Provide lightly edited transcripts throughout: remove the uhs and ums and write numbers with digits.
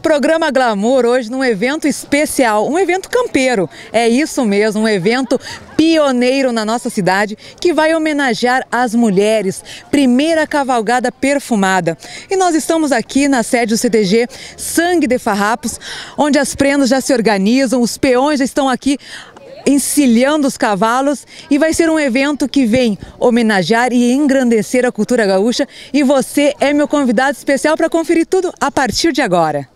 Programa Glamour hoje num evento especial, um evento campeiro. É isso mesmo, um evento pioneiro na nossa cidade que vai homenagear as mulheres. Primeira cavalgada perfumada. E nós estamos aqui na sede do CTG Sangue de Farrapos, onde as prendas já se organizam, os peões já estão aqui encilhando os cavalos, e vai ser um evento que vem homenagear e engrandecer a cultura gaúcha, e você é meu convidado especial para conferir tudo a partir de agora.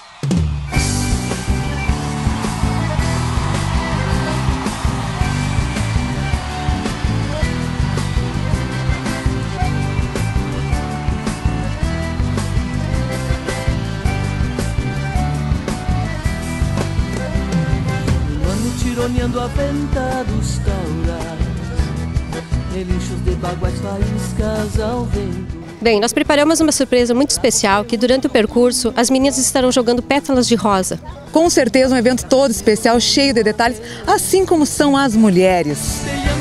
Tironeando a venta dos taurais, relinchos de baguais, faíscas ao vento. Bem, nós preparamos uma surpresa muito especial que durante o percurso as meninas estarão jogando pétalas de rosa. Com certeza um evento todo especial, cheio de detalhes, assim como são as mulheres.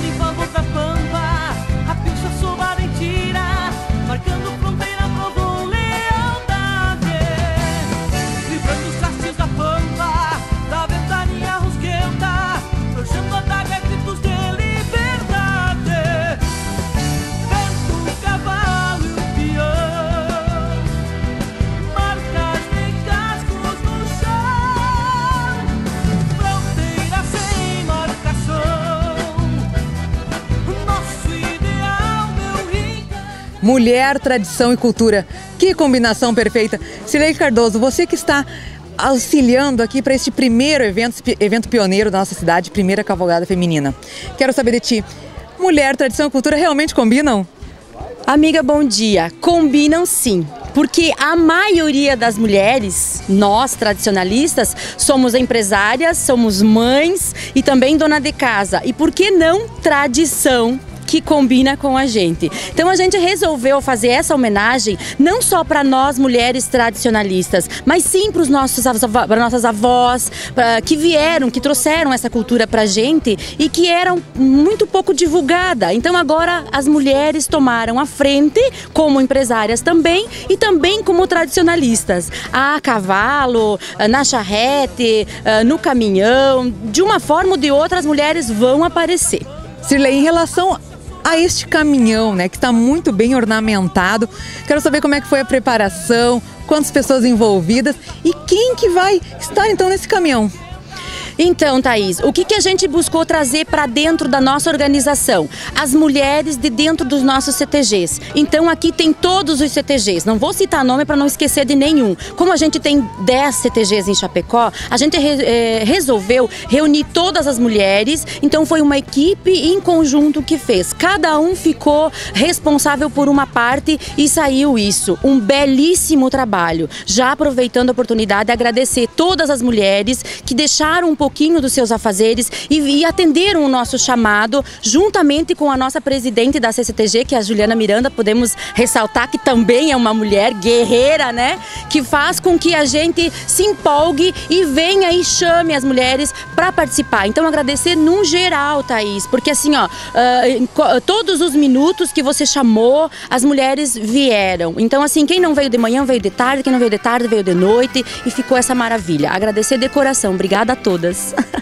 Mulher, tradição e cultura. Que combinação perfeita. Cirlei Cardoso, você que está auxiliando aqui para este primeiro evento pioneiro da nossa cidade, primeira cavalgada feminina. Quero saber de ti, mulher, tradição e cultura realmente combinam? Amiga, bom dia. Combinam sim. Porque a maioria das mulheres, nós tradicionalistas, somos empresárias, somos mães e também dona de casa. E por que não tradição que combina com a gente? Então a gente resolveu fazer essa homenagem não só para nós mulheres tradicionalistas, mas sim para nossas avós, que vieram, que trouxeram essa cultura para a gente e que eram muito pouco divulgada. Então agora as mulheres tomaram a frente como empresárias também e também como tradicionalistas. A cavalo, na charrete, no caminhão, de uma forma ou de outra as mulheres vão aparecer. Cirlei, em relação a este caminhão, né, que está muito bem ornamentado, quero saber como é que foi a preparação, quantas pessoas envolvidas e quem que vai estar então nesse caminhão. Então, Thaís, o que a gente buscou trazer para dentro da nossa organização? As mulheres de dentro dos nossos CTGs. Então, aqui tem todos os CTGs. Não vou citar nome para não esquecer de nenhum. Como a gente tem 10 CTGs em Chapecó, a gente resolveu reunir todas as mulheres. Então, foi uma equipe em conjunto que fez. Cada um ficou responsável por uma parte e saiu isso. Um belíssimo trabalho. Já aproveitando a oportunidade de agradecer todas as mulheres que deixaram um pouquinho dos seus afazeres e atenderam o nosso chamado, juntamente com a nossa presidente da CCTG, que é a Juliana Miranda. Podemos ressaltar que também é uma mulher guerreira, né? Que faz com que a gente se empolgue e venha e chame as mulheres para participar. Então agradecer num geral, Thaís, porque assim, ó, todos os minutos que você chamou, as mulheres vieram. Então assim, quem não veio de manhã veio de tarde, quem não veio de tarde veio de noite e ficou essa maravilha. Agradecer de coração, obrigada a todas.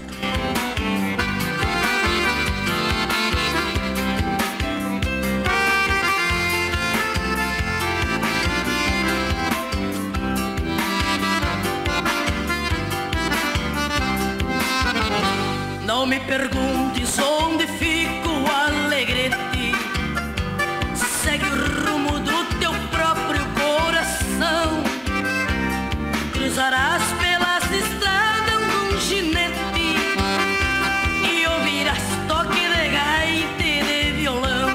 Não me perguntes onde fico o Alegrete, segue o rumo do teu próprio coração, cruzarás pelas estradas um ginete e ouvirás toque de gaita e de violão.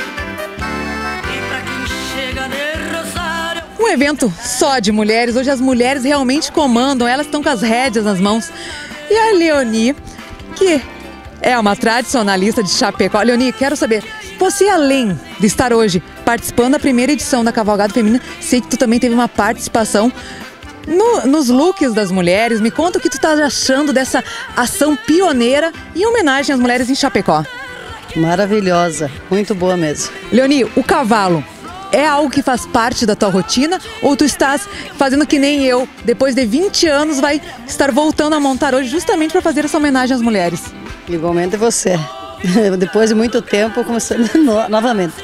E pra quem chega de Rosário... Um evento só de mulheres, hoje as mulheres realmente comandam, elas estão com as rédeas nas mãos. E a Leoni, que é uma tradicionalista de Chapecó. Leoni, quero saber, você além de estar hoje participando da primeira edição da Cavalgada Feminina, sei que tu também teve uma participação nos looks das mulheres. Me conta o que tu tá achando dessa ação pioneira em homenagem às mulheres em Chapecó. Maravilhosa, muito boa mesmo. Leoni, o cavalo É algo que faz parte da tua rotina ou tu estás fazendo que nem eu, depois de 20 anos vai estar voltando a montar hoje justamente para fazer essa homenagem às mulheres? Igualmente você. Depois de muito tempo, começando novamente.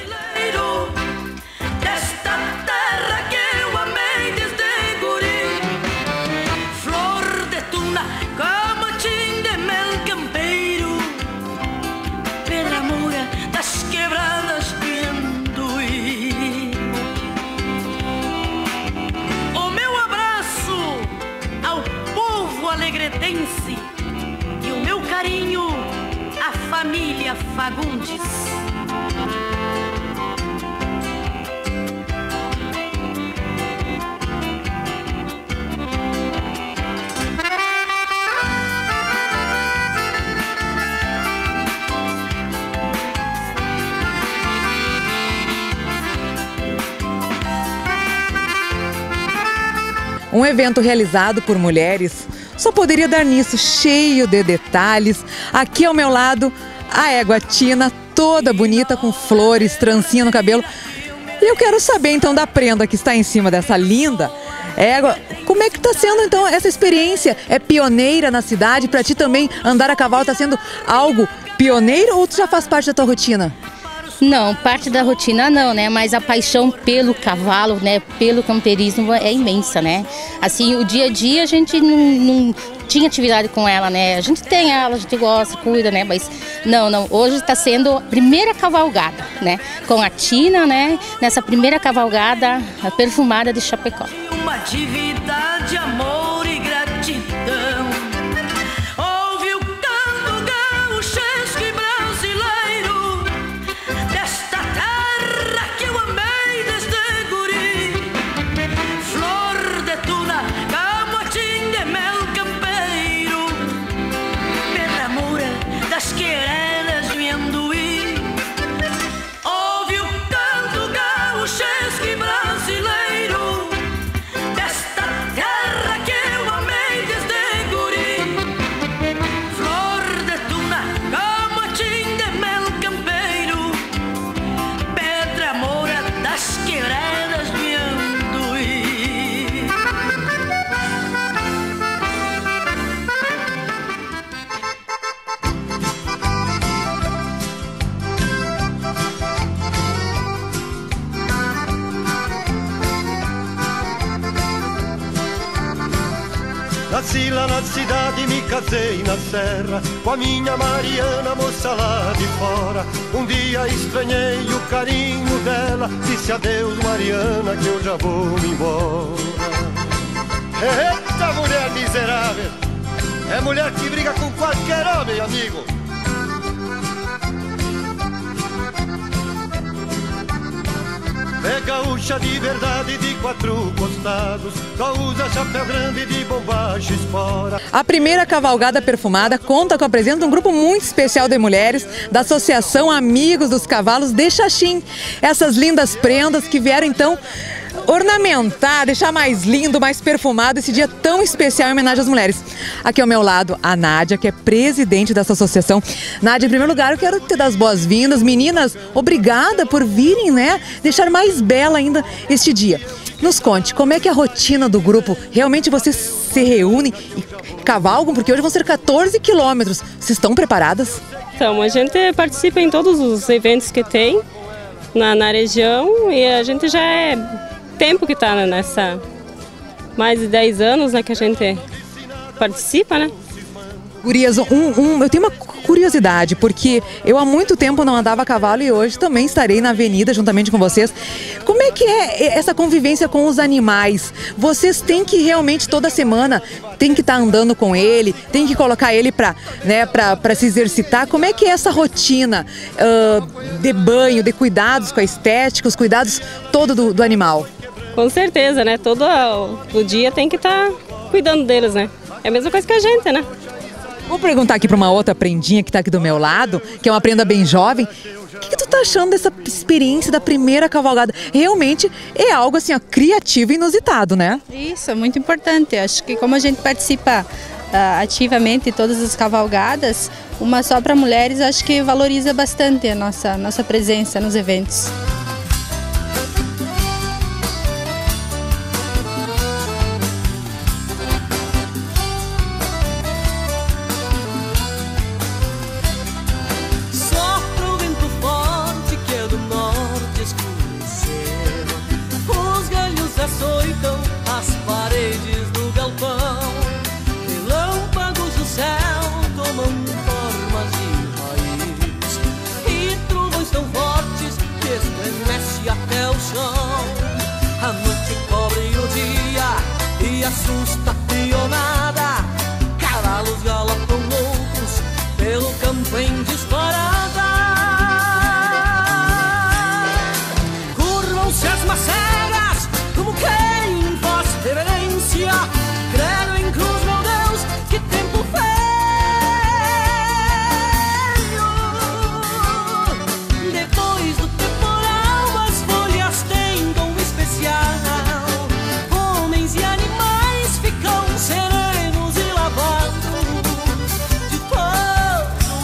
E o meu carinho à família Fagundes. Um evento realizado por mulheres só poderia dar nisso, cheio de detalhes. Aqui ao meu lado, a égua Tina, toda bonita, com flores, trancinha no cabelo. E eu quero saber então da prenda que está em cima dessa linda égua, como é que está sendo então essa experiência? É pioneira na cidade? Para ti também andar a cavalo está sendo algo pioneiro ou tu já faz parte da tua rotina? Não, parte da rotina não, né? Mas a paixão pelo cavalo, né? Pelo campeirismo é imensa, né? Assim, o dia a dia a gente não tinha atividade com ela, né? A gente tem ela, a gente gosta, cuida, né? Mas não, hoje está sendo a primeira cavalgada, né? Com a Tina, né? Nessa primeira cavalgada a perfumada de Chapecó. Uma atividade, amor e gratidão. Ouve o canto gauchesco e brasileiro desta terra que eu amei desde guri. Flor de tuna, camotim de mel campeiro, pedra-moura das quereras de amendoim. Ouve o canto gauchesco e brasileiro desta terra que eu amei desde guri. Flor de tuna, camotim de mel campeiro, pedra-moura das quereras de amendoim. Nasci lá na cidade, me casei na serra com a minha Mariana, moça lá de fora. Um dia estranhei o carinho dela, disse adeus Mariana que eu já vou me embora. Eita mulher miserável, é mulher que briga com qualquer homem, amigo. É gaúcha de verdade, de 4 costados, só usa chapéu grande de bombacha espora. A primeira cavalgada perfumada conta com a presença de um grupo muito especial de mulheres da Associação Amigos dos Cavalos de Xaxim. Essas lindas prendas que vieram então ornamentar, deixar mais lindo, mais perfumado esse dia tão especial em homenagem às mulheres. Aqui ao meu lado, a Nádia, que é presidente dessa associação. Nádia, em primeiro lugar, eu quero te dar as boas-vindas. Meninas, obrigada por virem, né? Deixar mais bela ainda este dia. Nos conte, como é que é a rotina do grupo? Realmente vocês se reúnem e cavalgam? Porque hoje vão ser 14 quilômetros. Vocês estão preparadas? Então, a gente participa em todos os eventos que tem na região e a gente já é tempo que está nessa, mais de 10 anos, né, que a gente participa, né? Gurias, eu tenho uma curiosidade, porque eu há muito tempo não andava a cavalo e hoje também estarei na avenida juntamente com vocês. Como é que é essa convivência com os animais? Vocês têm que realmente toda semana, tem que estar andando com ele, tem que colocar ele para se exercitar. Como é que é essa rotina de banho, de cuidados com a estética, os cuidados todo do animal? Com certeza, né? Todo o dia tem que estar cuidando deles, né? É a mesma coisa que a gente, né? Vou perguntar aqui para uma outra prendinha que está aqui do meu lado, que é uma prenda bem jovem. O que tu tá achando dessa experiência da primeira cavalgada? Realmente é algo assim, ó, criativo e inusitado, né? Isso, é muito importante. Acho que como a gente participa ativamente em todas as cavalgadas, uma só para mulheres, acho que valoriza bastante a nossa presença nos eventos. assusta a pionada. Cavalos galopam loucos pelo campo em disparada. Curvam-se as macegas como quem faz reverência. Credo em cruz, meu Deus, que tempo feio. Depois do temporal as folhas têm dom especial. Homens e animais ficam serenos e lavados de todo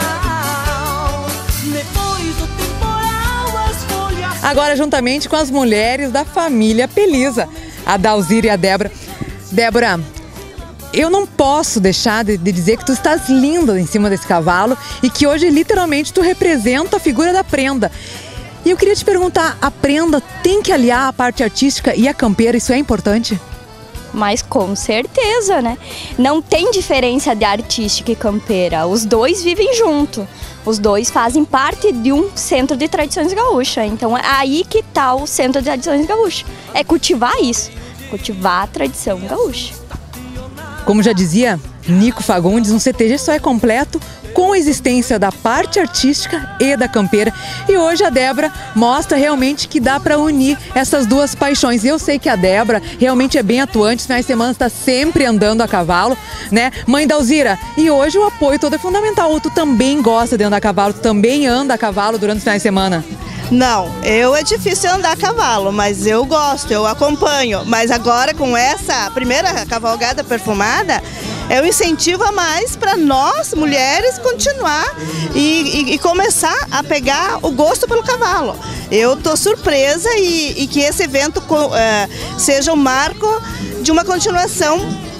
mal. Depois do temporal as folhas... Agora, juntamente com as mulheres da família Pelisa, a Dalzira e a Débora. Débora, eu não posso deixar de dizer que tu estás linda em cima desse cavalo e que hoje, literalmente, tu representa a figura da prenda. E eu queria te perguntar, a prenda tem que aliar a parte artística e a campeira, isso é importante? Mas com certeza, né? Não tem diferença de artística e campeira, os dois vivem junto. Os dois fazem parte de um centro de tradições gaúchas. Então é aí que está o centro de tradições gaúchas. É cultivar isso, cultivar a tradição gaúcha. Como já dizia Nico Fagundes, um CTG só é completo com a existência da parte artística e da campeira. E hoje a Débora mostra realmente que dá para unir essas duas paixões. E eu sei que a Débora realmente é bem atuante, os finais de semana está sempre andando a cavalo, né? Mãe Dalzira, e hoje o apoio todo é fundamental. Ou tu também gosta de andar a cavalo, tu também anda a cavalo durante os finais de semana? Não, é difícil andar a cavalo, mas eu gosto, eu acompanho. Mas agora com essa primeira cavalgada perfumada, é um incentivo a mais para nós, mulheres, continuar e começar a pegar o gosto pelo cavalo. Eu estou surpresa e que esse evento seja um marco de uma continuação,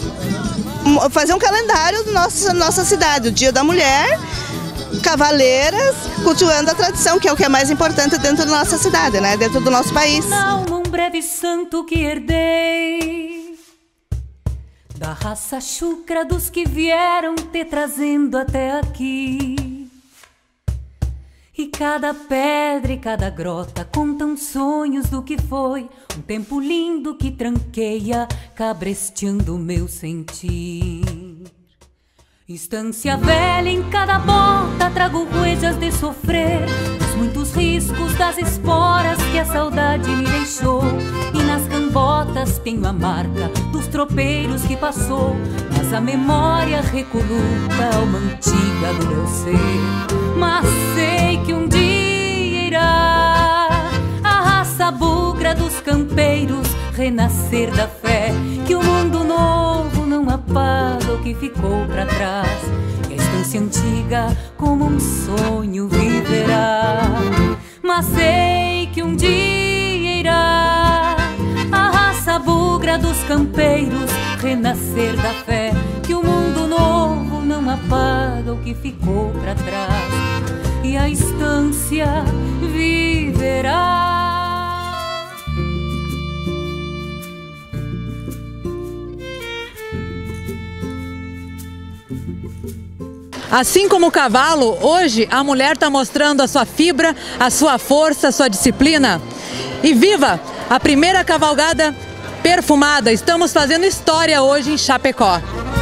fazer um calendário da nossa cidade, o Dia da Mulher, cavaleiras, cultivando a tradição, que é o que é mais importante dentro da nossa cidade, né? Dentro do nosso país. Um breve santo que herdei da raça chucra dos que vieram te trazendo até aqui. E cada pedra e cada grota contam sonhos do que foi um tempo lindo que tranqueia, cabresteando o meu sentir. Estância velha em cada bota, trago coisas de sofrer, os muitos riscos das esporas que a saudade me deixou. E nas cambotas tenho a marca dos tropeiros que passou, mas a memória recoluta uma antiga do meu ser. Mas sei que um dia irá a raça bugra dos campeiros renascer da fé, que o mundo novo não apaga o que ficou pra trás, e a estância antiga como um sonho viverá. Mas sei que um dia irá a raça bugra dos campeiros renascer da fé, que o mundo novo não apaga o que ficou pra trás, e a estância viverá. Assim como o cavalo, hoje a mulher está mostrando a sua fibra, a sua força, a sua disciplina. E viva a primeira cavalgada perfumada! Estamos fazendo história hoje em Chapecó.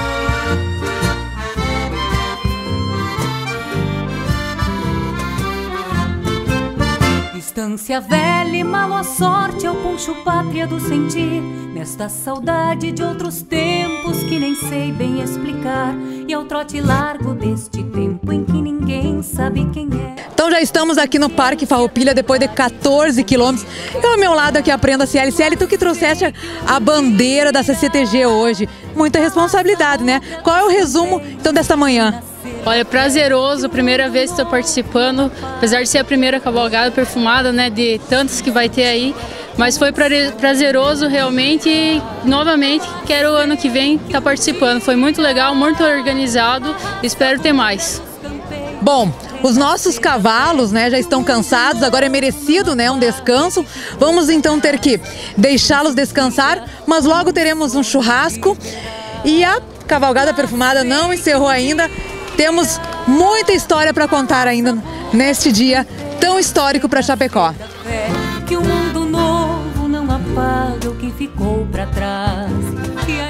Estância velha e malo a sorte, eu poncho pátria do sentir, nesta saudade de outros tempos que nem sei bem explicar, e ao trote largo deste tempo em que ninguém sabe quem é. Então já estamos aqui no Parque Farroupilha depois de 14 quilômetros. E ao meu lado aqui a Prenda Cieli. Cieli, tu que trouxeste a bandeira da CCTG hoje. Muita responsabilidade, né? Qual é o resumo então desta manhã? Olha, prazeroso, primeira vez que estou participando, apesar de ser a primeira cavalgada perfumada, né, de tantas que vai ter aí, mas foi prazeroso realmente e novamente quero o ano que vem estar participando. Foi muito legal, muito organizado, espero ter mais. Bom, os nossos cavalos, né, já estão cansados, agora é merecido, né, um descanso. Vamos então ter que deixá-los descansar, mas logo teremos um churrasco e a cavalgada perfumada não encerrou ainda. Temos muita história para contar ainda neste dia tão histórico para Chapecó. Que o mundo novo não apaga o que ficou para trás.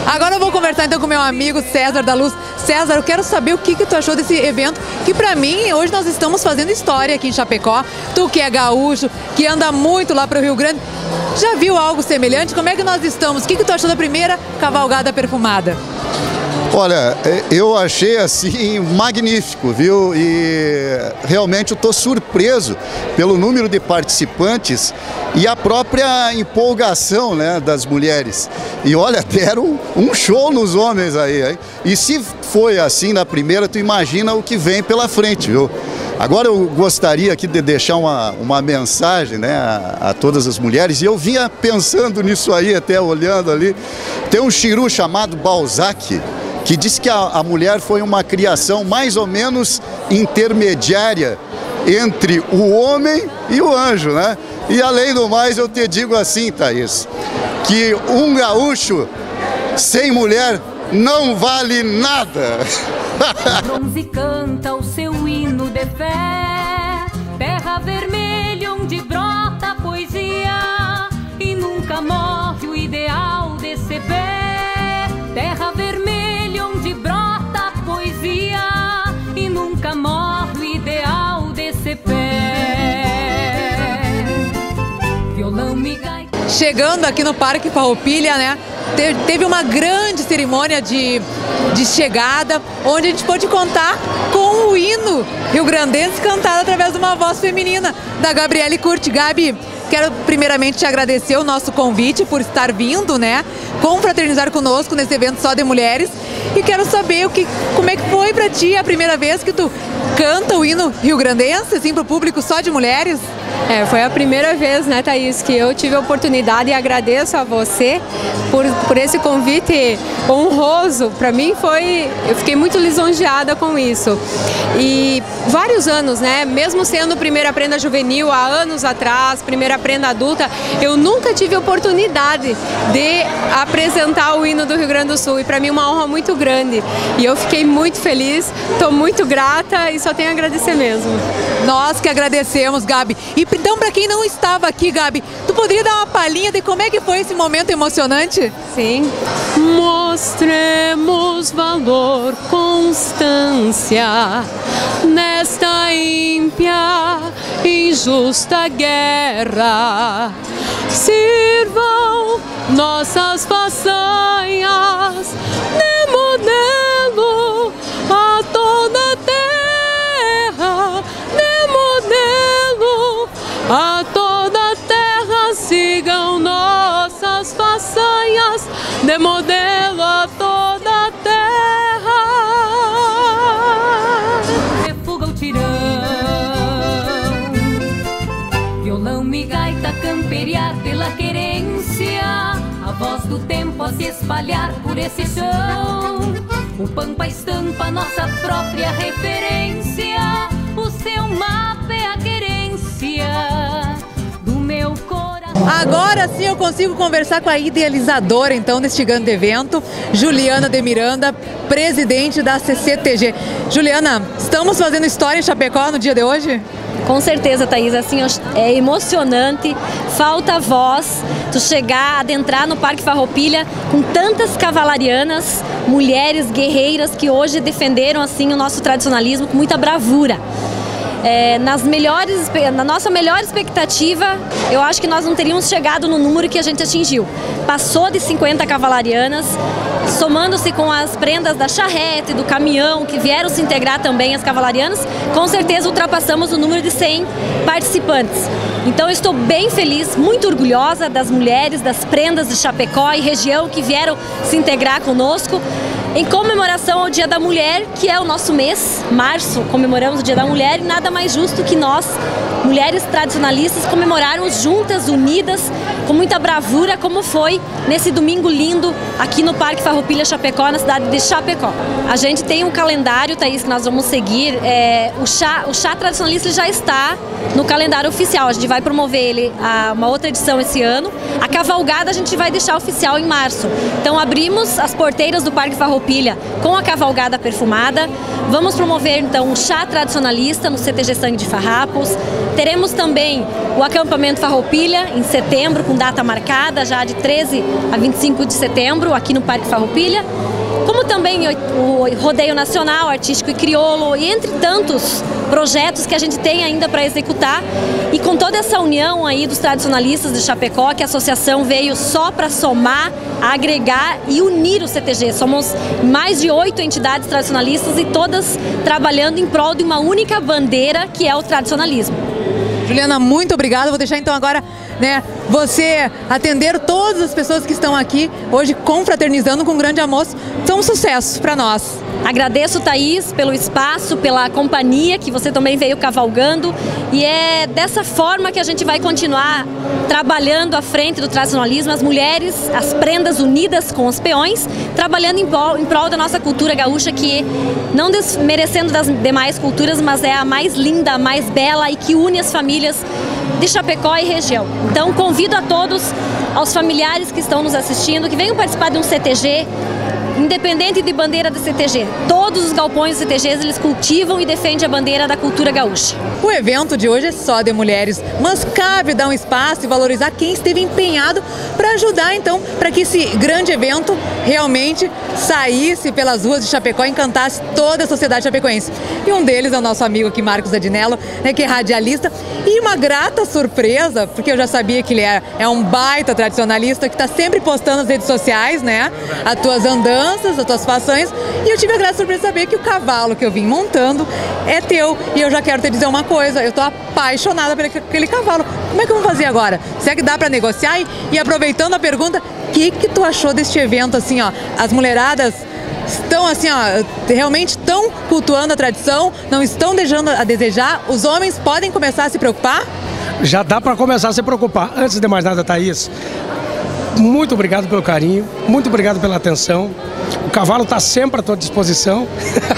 Agora eu vou conversar então com meu amigo César da Luz. César, eu quero saber o que tu achou desse evento, que pra mim, hoje nós estamos fazendo história aqui em Chapecó. Tu que é gaúcho, que anda muito lá pro Rio Grande, já viu algo semelhante? Como é que nós estamos? O que tu achou da primeira cavalgada perfumada? Olha, eu achei assim magnífico, viu? E realmente eu estou surpreso pelo número de participantes e a própria empolgação, né, das mulheres. E olha, deram um show nos homens aí, hein? E se foi assim na primeira, tu imagina o que vem pela frente, viu? Agora eu gostaria aqui de deixar uma mensagem, né, a todas as mulheres, e eu vinha pensando nisso aí, até olhando ali. Tem um chiru chamado Balzac, que diz que a mulher foi uma criação mais ou menos intermediária entre o homem e o anjo, né? E além do mais, eu te digo assim, Thaís, que um gaúcho sem mulher não vale nada. O bronze canta o seu hino de fé, terra vermelha onde brota a poesia e nunca morre o ideal desse pé. Terra vermelha onde brota a poesia e nunca morre o ideal desse pé. Violão e gaita. Chegando aqui no Parque Farroupilha, né? Teve uma grande cerimônia de chegada, onde a gente pôde contar com o hino rio-grandense cantado através de uma voz feminina, da Gabriele Curti. Gabi, quero primeiramente te agradecer o nosso convite por estar vindo, né? Confraternizar conosco nesse evento só de mulheres. E quero saber como é que foi pra ti a primeira vez que tu canta o hino rio-grandense, assim, pro público só de mulheres? Foi a primeira vez, né, Thaís, que eu tive a oportunidade, e agradeço a você por esse convite honroso. Para mim eu fiquei muito lisonjeada com isso. E vários anos, né, mesmo sendo primeira prenda juvenil há anos atrás, primeira prenda adulta, eu nunca tive a oportunidade de apresentar o hino do Rio Grande do Sul. E para mim é uma honra muito grande. E eu fiquei muito feliz, estou muito grata e só tenho a agradecer mesmo. Nós que agradecemos, Gabi. E então, para quem não estava aqui, Gabi, tu poderia dar uma palhinha de como é que foi esse momento emocionante? Sim. Mostremos valor, constância nesta ímpia, injusta guerra. Sirvam nossas façanhas de modelo a toda a terra, de modelo a toda a terra. Sigam nossas façanhas de modelo a toda a terra. Refuga o tirão, violão e gaita camperiar pela querência, a voz do tempo a se espalhar por esse chão. O Pampa estampa nossa própria referência, o seu mapa é a querência do meu coração. Agora sim eu consigo conversar com a idealizadora então deste grande evento, Juliana de Miranda, presidente da CCTG. Juliana, estamos fazendo história em Chapecó no dia de hoje? Com certeza, Thaís, assim, é emocionante, falta voz, tu chegar, adentrar no Parque Farroupilha com tantas cavalarianas, mulheres guerreiras que hoje defenderam assim o nosso tradicionalismo com muita bravura. Na nossa melhor expectativa, eu acho que nós não teríamos chegado no número que a gente atingiu. Passou de 50 cavalarianas, somando-se com as prendas da charrete, do caminhão, que vieram se integrar também às cavalarianas, com certeza ultrapassamos o número de 100 participantes. Então eu estou bem feliz, muito orgulhosa das mulheres, das prendas de Chapecó e região que vieram se integrar conosco. Em comemoração ao Dia da Mulher, que é o nosso mês, março, comemoramos o Dia da Mulher, e nada mais justo que nós, mulheres tradicionalistas, comemorarmos juntas, unidas, com muita bravura, como foi nesse domingo lindo aqui no Parque Farroupilha Chapecó, na cidade de Chapecó. A gente tem um calendário, Thaís, que nós vamos seguir. O chá tradicionalista já está no calendário oficial. A gente vai promover ele a uma outra edição esse ano. A cavalgada a gente vai deixar oficial em março. Então abrimos as porteiras do Parque Farroupilha com a cavalgada perfumada. Vamos promover então o chá tradicionalista no CTG Sangue de Farrapos. Teremos também o acampamento Farroupilha em setembro, com data marcada já de 13 a 25 de setembro, aqui no Parque Farroupilha. Como também o Rodeio Nacional, Artístico e Crioulo, e entre tantos projetos que a gente tem ainda para executar. E com toda essa união aí dos tradicionalistas de Chapecó, que a associação veio só para somar, agregar e unir o CTG. Somos mais de 8 entidades tradicionalistas e todas trabalhando em prol de uma única bandeira, que é o tradicionalismo. Juliana, muito obrigada. Vou deixar então agora, né, você atender todas as pessoas que estão aqui hoje confraternizando com um grande almoço. São um sucesso para nós. Agradeço, Thaís, pelo espaço, pela companhia que você também veio cavalgando, e é dessa forma que a gente vai continuar trabalhando à frente do tradicionalismo, as mulheres, as prendas unidas com os peões, trabalhando em prol da nossa cultura gaúcha, que não desmerecendo das demais culturas, mas é a mais linda, a mais bela e que une as famílias de Chapecó e região. Então convido a todos, aos familiares que estão nos assistindo, que venham participar de um CTG, independente de bandeira do CTG. Todos os galpões dos CTGs, eles cultivam e defendem a bandeira da cultura gaúcha. O evento de hoje é só de mulheres, mas cabe dar um espaço e valorizar quem esteve empenhado para ajudar, então, para que esse grande evento realmente saísse pelas ruas de Chapecó e encantasse toda a sociedade chapecoense. E um deles é o nosso amigo aqui, Marcos Adinello, né, que é radialista, e uma grata surpresa, porque eu já sabia que ele é um baita tradicionalista, que está sempre postando nas redes sociais, né, as tuas andanças, as tuas façanhas, e eu tive a grata surpresa de saber que o cavalo que eu vim montando é teu. E eu já quero te dizer uma coisa, eu tô apaixonada por aquele cavalo. Como é que eu vou fazer agora? Será que dá para negociar? E aproveitando a pergunta, o que tu achou deste evento, assim, ó? As mulheradas estão assim, ó, realmente estão cultuando a tradição, não estão deixando a desejar? Os homens podem começar a se preocupar? Já dá para começar a se preocupar. Antes de mais nada, Thaís, muito obrigado pelo carinho, muito obrigado pela atenção. O cavalo está sempre à tua disposição.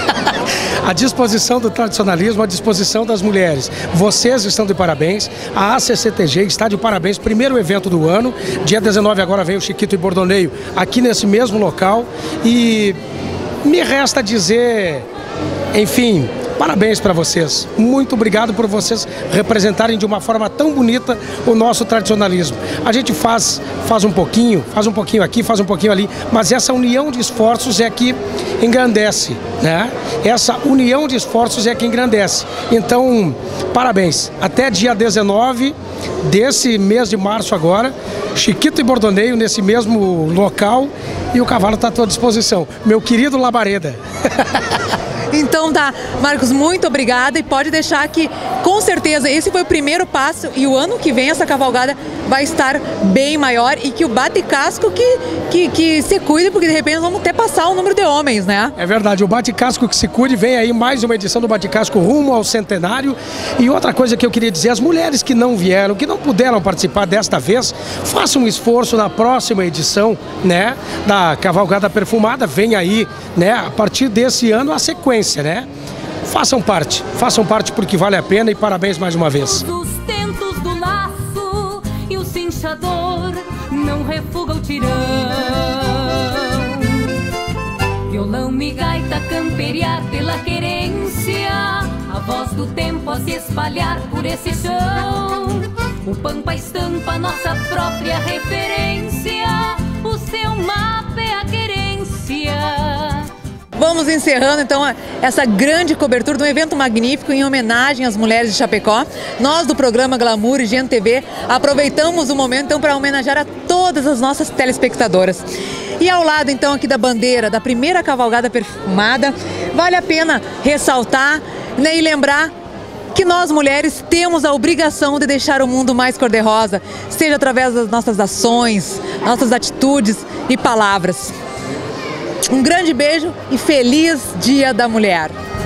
À disposição do tradicionalismo, à disposição das mulheres. Vocês estão de parabéns, a ACCTG está de parabéns, primeiro evento do ano, dia 19 agora vem o Chiquito e Bordoneio aqui nesse mesmo local, e me resta dizer, enfim, parabéns para vocês. Muito obrigado por vocês representarem de uma forma tão bonita o nosso tradicionalismo. A gente faz um pouquinho aqui, faz um pouquinho ali, mas essa união de esforços é que engrandece, né? Essa união de esforços é que engrandece. Então, parabéns. Até dia 19 desse mês de março agora, Chiquito e Bordoneio nesse mesmo local, e o cavalo está à tua disposição. Meu querido Labareda. Então tá, Marcos, muito obrigada, e pode deixar que, com certeza, esse foi o primeiro passo, e o ano que vem essa cavalgada vai estar bem maior, e que o bate-casco que se cuide, porque de repente vamos até passar o número de homens, né? É verdade, o bate-casco que se cuide, vem aí mais uma edição do bate-casco rumo ao centenário. E outra coisa que eu queria dizer, as mulheres que não vieram, que não puderam participar desta vez, façam um esforço na próxima edição, né, da Cavalgada Perfumada. Vem aí, né, a partir desse ano a sequência, né? Façam parte porque vale a pena, e parabéns mais uma vez. Os tentos do laço e o cinchador não refuga o tirão. Violão e gaita camperiar pela querência, a voz do tempo a se espalhar por esse chão. O pampa estampa nossa própria referência, o seu mapa é a querência. Vamos encerrando então essa grande cobertura de um evento magnífico em homenagem às mulheres de Chapecó. Nós do programa Glamour e Gente TV aproveitamos o momento então para homenagear a todas as nossas telespectadoras. E ao lado então aqui da bandeira da primeira cavalgada perfumada, vale a pena ressaltar, né, e lembrar que nós mulheres temos a obrigação de deixar o mundo mais cor-de-rosa, seja através das nossas ações, nossas atitudes e palavras. Um grande beijo e feliz Dia da Mulher!